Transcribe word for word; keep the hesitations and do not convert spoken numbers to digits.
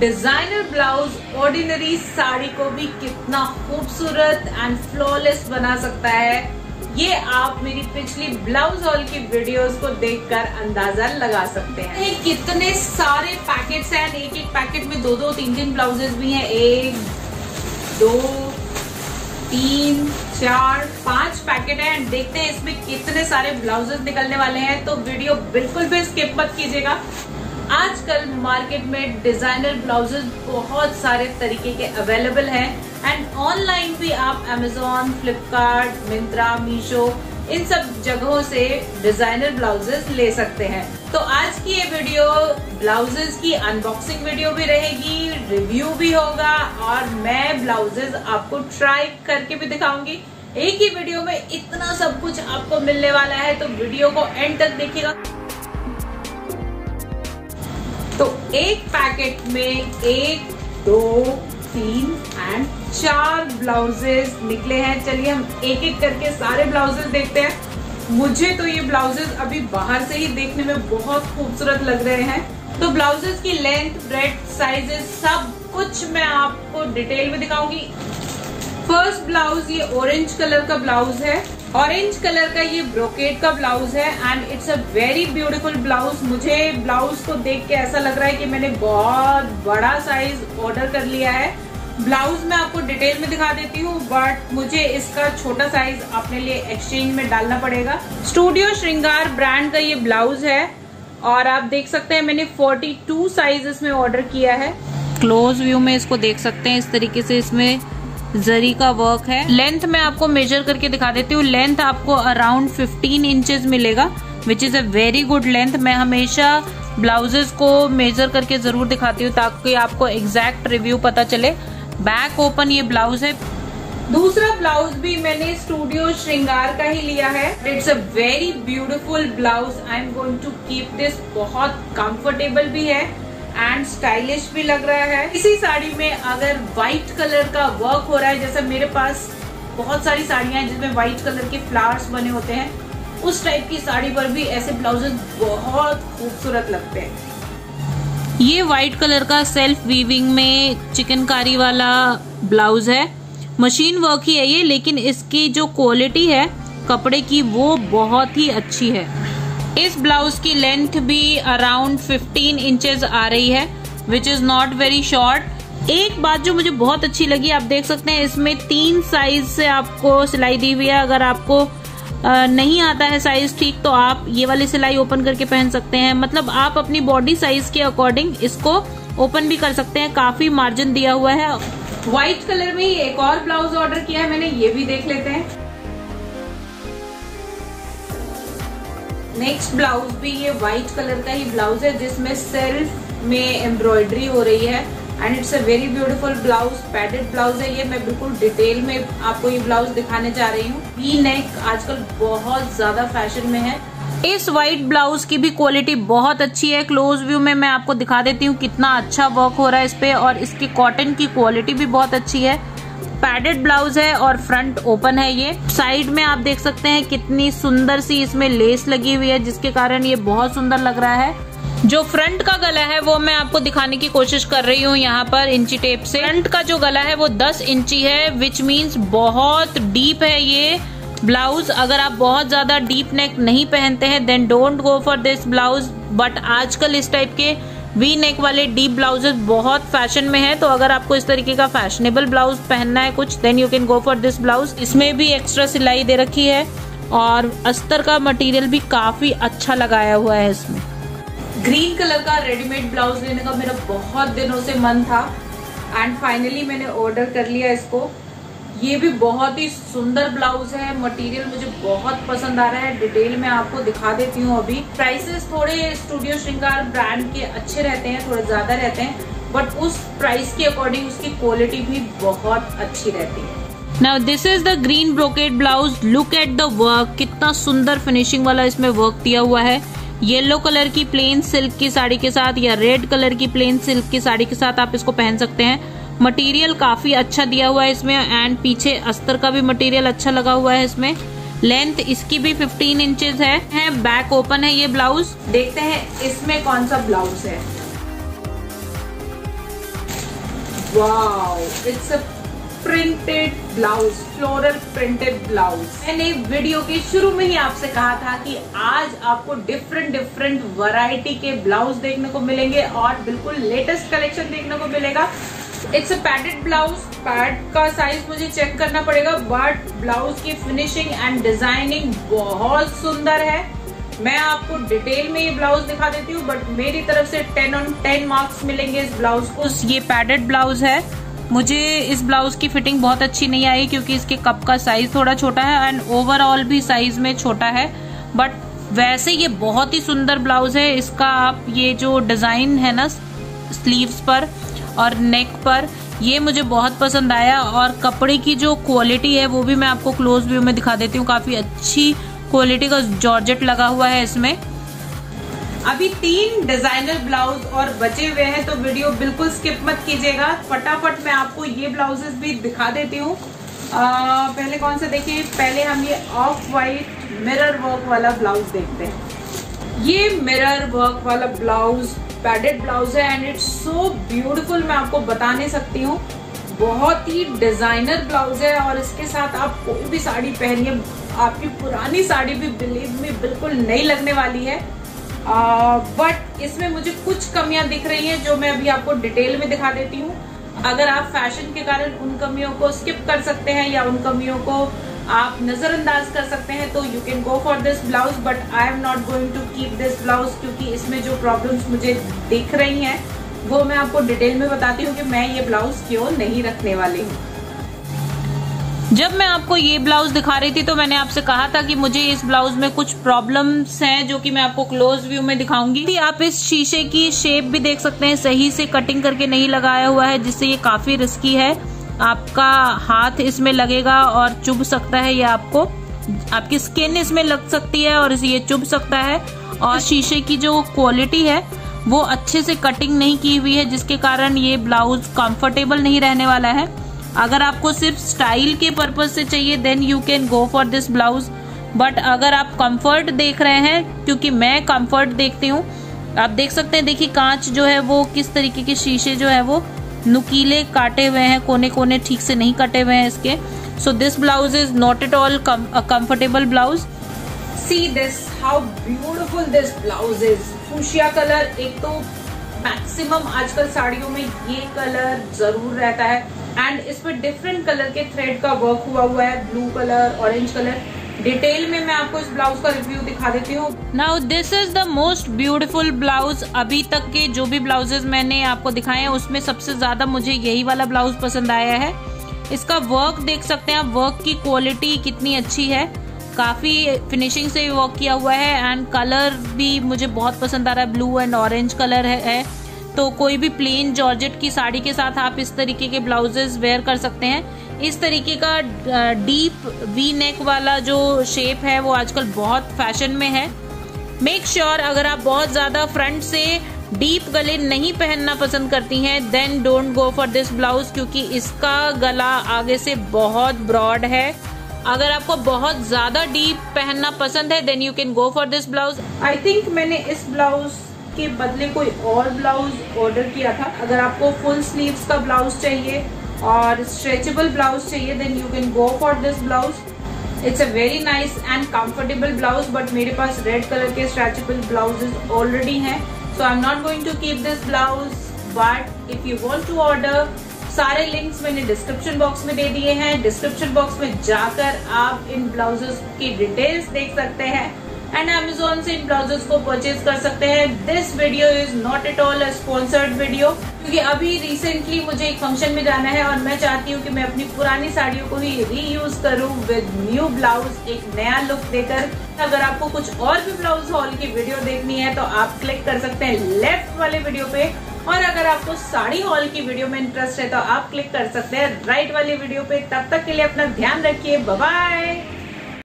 Designer blouse ordinary sari को भी कितना खूबसूरत एंड फ्लॉलेस बना सकता है, ये आप मेरी पिछली ब्लाउज हॉल की वीडियोस को देखकर अंदाजा लगा सकते हैं। ये कितने सारे पैकेट्स हैं, एक एक पैकेट में दो दो तीन तीन ब्लाउजेस भी हैं। एक दो तीन चार पांच पैकेट है एंड देखते हैं इसमें कितने सारे ब्लाउजेस निकलने वाले हैं। तो वीडियो बिल्कुल भी स्किप मत कीजिएगा। आजकल मार्केट में डिजाइनर ब्लाउजेस बहुत सारे तरीके के अवेलेबल हैं एंड ऑनलाइन भी आप अमेजोन, फ्लिपकार्ट, मिंत्रा, मीशो इन सब जगहों से डिजाइनर ब्लाउजेस ले सकते हैं। तो आज की ये वीडियो ब्लाउजेस की अनबॉक्सिंग वीडियो भी रहेगी, रिव्यू भी होगा और मैं ब्लाउजेस आपको ट्राई करके भी दिखाऊंगी। एक ही वीडियो में इतना सब कुछ आपको मिलने वाला है, तो वीडियो को एंड तक देखिएगा। तो एक पैकेट में एक, दो, तीन एंड चार ब्लाउजेस निकले हैं। चलिए हम एक एक करके सारे ब्लाउजेस देखते हैं। मुझे तो ये ब्लाउजेस अभी बाहर से ही देखने में बहुत खूबसूरत लग रहे हैं। तो ब्लाउजेस की लेंथ, ब्रेड्थ, साइजेस सब कुछ मैं आपको डिटेल में दिखाऊंगी। फर्स्ट ब्लाउज ये ऑरेंज कलर का ब्लाउज है। ऑरेंज कलर का ये ब्रोकेड का ब्लाउज है and it's a very beautiful blouse. मुझे ब्लाउज को देख के ऐसा लग रहा है कि मैंने बहुत बड़ा साइज ऑर्डर कर लिया है। ब्लाउज मैं आपको डिटेल में दिखा देती हूँ, बट मुझे इसका छोटा साइज अपने लिए एक्सचेंज में डालना पड़ेगा। स्टूडियो श्रृंगार ब्रांड का ये ब्लाउज है और आप देख सकते हैं मैंने बयालीस साइज इसमें ऑर्डर किया है। क्लोज व्यू में इसको देख सकते हैं, इस तरीके से इसमें जरी का वर्क है। लेंथ मैं आपको मेजर करके दिखा देती हूँ। लेंथ आपको अराउंड पंद्रह इंचेस मिलेगा, which is a very good length. मैं हमेशा ब्लाउजेस को मेजर करके जरूर दिखाती हूँ ताकि आपको एग्जैक्ट रिव्यू पता चले। बैक ओपन ये ब्लाउज है। दूसरा ब्लाउज भी मैंने स्टूडियो श्रृंगार का ही लिया है। It's a very beautiful blouse. I am going to keep this. बहुत कंफर्टेबल भी है एंड स्टाइलिश भी लग रहा है। इसी साड़ी में अगर व्हाइट कलर का वर्क हो रहा है, जैसे मेरे पास बहुत सारी साड़ियां हैं जिसमें व्हाइट कलर के फ्लावर्स बने होते हैं, उस टाइप की साड़ी पर भी ऐसे ब्लाउजेस बहुत खूबसूरत लगते हैं। ये व्हाइट कलर का सेल्फ वीविंग में चिकनकारी वाला ब्लाउज है। मशीन वर्क ही है ये, लेकिन इसकी जो क्वालिटी है कपड़े की वो बहुत ही अच्छी है। इस ब्लाउज की लेंथ भी अराउंड पंद्रह इंचेस आ रही है, which is not very short. एक बात जो मुझे बहुत अच्छी लगी, आप देख सकते हैं इसमें तीन साइज से आपको सिलाई दी हुई है। अगर आपको नहीं आता है साइज ठीक, तो आप ये वाली सिलाई ओपन करके पहन सकते हैं। मतलब आप अपनी बॉडी साइज के अकॉर्डिंग इसको ओपन भी कर सकते हैं। काफी मार्जिन दिया हुआ है। व्हाइट कलर में ही एक और ब्लाउज ऑर्डर किया है मैंने, ये भी देख लेते हैं। नेक्स्ट ब्लाउज भी ये व्हाइट कलर का ही ब्लाउज है जिसमें सेल्फ में एम्ब्रॉयडरी हो रही है and it's a very beautiful blouse. Padded blouse है ये। मैं बिल्कुल डिटेल में आपको ये ब्लाउज दिखाने जा रही हूँ। वी नेक आजकल बहुत ज्यादा फैशन में है। इस व्हाइट ब्लाउज की भी क्वालिटी बहुत अच्छी है। क्लोज व्यू में मैं आपको दिखा देती हूँ कितना अच्छा वर्क हो रहा है इस पे, और इसकी कॉटन की क्वालिटी भी बहुत अच्छी है। पैडेड ब्लाउज है और फ्रंट ओपन है ये। साइड में आप देख सकते हैं कितनी सुंदर सी इसमें लेस लगी हुई है, जिसके कारण ये बहुत सुंदर लग रहा है। जो फ्रंट का गला है वो मैं आपको दिखाने की कोशिश कर रही हूँ यहाँ पर इंची टेप से। फ्रंट का जो गला है वो दस इंची है, विच मीन्स बहुत डीप है ये ब्लाउज। अगर आप बहुत ज्यादा डीप नेक नहीं पहनते हैं then don't go for this blouse, but आजकल इस टाइप के वी नेक वाले डीप ब्लाउजेस बहुत फैशन में है। तो अगर आपको इस तरीके का फैशनेबल ब्लाउज पहनना है कुछ, then you can go for this blouse. इसमें भी एक्स्ट्रा सिलाई दे रखी है और अस्तर का मटेरियल भी काफी अच्छा लगाया हुआ है इसमें। ग्रीन कलर का रेडीमेड ब्लाउज लेने का मेरा बहुत दिनों से मन था एंड फाइनली मैंने ऑर्डर कर लिया इसको। ये भी बहुत ही सुंदर ब्लाउज है। मटेरियल मुझे बहुत पसंद आ रहा है। डिटेल में आपको दिखा देती हूँ अभी। प्राइसेस थोड़े स्टूडियो श्रृंगार ब्रांड के अच्छे रहते हैं, थोड़े ज्यादा रहते हैं, बट उस प्राइस के अकॉर्डिंग उसकी क्वालिटी भी बहुत अच्छी रहती है। Now this is the green brocade blouse. Look at the work, कितना सुंदर फिनिशिंग वाला इसमें वर्क दिया हुआ है। येलो कलर की प्लेन सिल्क की साड़ी के साथ या रेड कलर की प्लेन सिल्क की साड़ी के साथ आप इसको पहन सकते हैं। मटेरियल काफी अच्छा दिया हुआ है इसमें एंड पीछे अस्तर का भी मटेरियल अच्छा लगा हुआ है इसमें। लेंथ इसकी भी पंद्रह इंचेस है, है। बैक ओपन है ये ब्लाउज। देखते हैं इसमें कौन सा ब्लाउज है। Wow, it's a printed blouse, floral printed blouse. मैंने वीडियो के शुरू में ही आपसे कहा था कि आज आपको डिफरेंट डिफरेंट वैरायटी के ब्लाउज देखने को मिलेंगे और बिल्कुल लेटेस्ट कलेक्शन देखने को मिलेगा। It's a padded blouse, pad का साइज मुझे चेक करना पड़ेगा, बट ब्लाउज की फिनिशिंग एंड डिजाइनिंग बहुत सुंदर है। मैं आपको डिटेल में ये ब्लाउज दिखा देती हूँ, बट मेरी तरफ से टेन ऑन टेन मार्क्स मिलेंगे इस ब्लाउज को। ये पैडेड ब्लाउज है, मुझे इस ब्लाउज की फिटिंग बहुत अच्छी नहीं आई क्योंकि इसके कप का साइज थोड़ा छोटा है एंड ओवरऑल भी साइज में छोटा है, बट वैसे ये बहुत ही सुंदर ब्लाउज है। इसका आप ये जो डिजाइन है ना स्लीव्स पर और नेक पर, ये मुझे बहुत पसंद आया और कपड़े की जो क्वालिटी है वो भी मैं आपको क्लोज व्यू में दिखा देती हूँ। काफी अच्छी क्वालिटी का जॉर्जेट लगा हुआ है इसमें। अभी तीन डिजाइनर ब्लाउज और बचे हुए हैं, तो वीडियो बिल्कुल स्किप मत कीजिएगा। फटाफट मैं आपको ये ब्लाउजेस भी दिखा देती हूँ। पहले कौन सा देखिए, पहले हम ये ऑफ वाइट मिरर वर्क वाला ब्लाउज देखते हैं। ये मिरर वर्क वाला ब्लाउज पैडेड ब्लाउज है एंड इट्स सो ब्यूटीफुल, मैं आपको बता नहीं सकती हूँ। बहुत ही डिजाइनर ब्लाउज है और इसके साथ आप कोई भी साड़ी पहनिए, आपकी पुरानी साड़ी भी बिलीव में बिल्कुल नई लगने वाली है। बट uh, इसमें मुझे कुछ कमियां दिख रही हैं जो मैं अभी आपको डिटेल में दिखा देती हूँ। अगर आप फैशन के कारण उन कमियों को स्किप कर सकते हैं या उन कमियों को आप नजरअंदाज कर सकते हैं तो you can go for this blouse, but I am not going to keep this blouse क्योंकि इसमें जो प्रॉब्लम्स मुझे दिख रही हैं वो मैं आपको डिटेल में बताती हूँ कि मैं ये ब्लाउज क्यों नहीं रखने वाली हूँ। जब मैं आपको ये ब्लाउज दिखा रही थी तो मैंने आपसे कहा था कि मुझे इस ब्लाउज में कुछ प्रॉब्लम्स हैं जो कि मैं आपको क्लोज व्यू में दिखाऊंगी। आप इस शीशे की शेप भी देख सकते हैं, सही से कटिंग करके नहीं लगाया हुआ है जिससे ये काफी रिस्की है। आपका हाथ इसमें लगेगा और चुभ सकता है, या आपको आपकी स्किन इसमें लग सकती है और ये चुभ सकता है। और शीशे की जो क्वालिटी है वो अच्छे से कटिंग नहीं की हुई है जिसके कारण ये ब्लाउज कंफर्टेबल नहीं रहने वाला है। अगर आपको सिर्फ स्टाइल के पर्पज से चाहिए then you can go for this blouse, but अगर आप कंफर्ट देख रहे हैं, क्योंकि मैं कंफर्ट देखती हूँ, आप देख सकते हैं, देखिए कांच जो है वो किस तरीके के शीशे जो है वो नुकीले काटे हुए हैं, कोने कोने ठीक से नहीं कटे हुए हैं इसके। So this blouse is not at all comfortable blouse. See this, how beautiful this blouse is. Fuchsia colour, एक तो मैक्सिमम आजकल साड़ियों में ये कलर जरूर रहता है एंड इस पर डिफरेंट कलर के थ्रेड का वर्क हुआ हुआ है, blue colour, orange colour. Detail में मैं आपको इस ब्लाउज का रिव्यू दिखा देती हूँ। Now this is the most beautiful blouse. अभी तक के जो भी ब्लाउजेस मैंने आपको दिखाए हैं उसमें सबसे ज्यादा मुझे यही वाला ब्लाउज पसंद आया है। इसका वर्क देख सकते हैं आप, वर्क की क्वालिटी कितनी अच्छी है, काफी फिनिशिंग से वर्क किया हुआ है एंड कलर भी मुझे बहुत पसंद आ रहा है, ब्लू एंड ऑरेंज कलर है, है। तो कोई भी प्लेन जॉर्जेट की साड़ी के साथ आप इस तरीके के ब्लाउजेस वेयर कर सकते हैं। इस तरीके का डीप वी नेक वाला जो शेप है वो आजकल बहुत फैशन में है। मेक श्योर sure, अगर आप बहुत ज्यादा फ्रंट से डीप गले नहीं पहनना पसंद करती हैं then don't go for this blouse, क्योंकि इसका गला आगे से बहुत ब्रॉड है। अगर आपको बहुत ज्यादा डीप पहनना पसंद है then you can go for this blouse. I think मैंने इस ब्लाउज के बदले कोई और ब्लाउज ऑर्डर किया था। अगर आपको फुल स्लीव्स का ब्लाउज चाहिए और स्ट्रेचेबल ब्लाउज चाहिए then you can go for this blouse. It's a very nice and comfortable blouse, but मेरे पास रेड कलर के स्ट्रेचेबल ब्लाउजेस ऑलरेडी हैं, so I am not going to keep this blouse. But if you want to order, सारे links मैंने description box में दे दिए हैं। डिस्क्रिप्शन बॉक्स में जाकर आप इन ब्लाउजेस की डिटेल्स देख सकते हैं एंड अमेज़न से इन ब्लाउजेस को परचेज कर सकते हैं। This video is not at all a sponsored video, क्योंकि अभी रिसेंटली मुझे एक फंक्शन में जाना है और मैं चाहती हूँ कि मैं अपनी पुरानी साड़ियों को ही रीयूज करूँ विद न्यू ब्लाउज, एक नया लुक देकर। अगर आपको कुछ और भी ब्लाउज हॉल की वीडियो देखनी है तो आप क्लिक कर सकते हैं लेफ्ट वाले वीडियो पे, और अगर आपको साड़ी हॉल की वीडियो में इंटरेस्ट है तो आप क्लिक कर सकते हैं राइट वाली वीडियो पे। तब तक के लिए अपना ध्यान रखिए, बाय बाय।